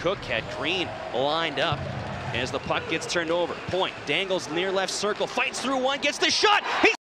Cook had Green lined up as the puck gets turned over. Point dangles near left circle, fights through one, gets the shot. He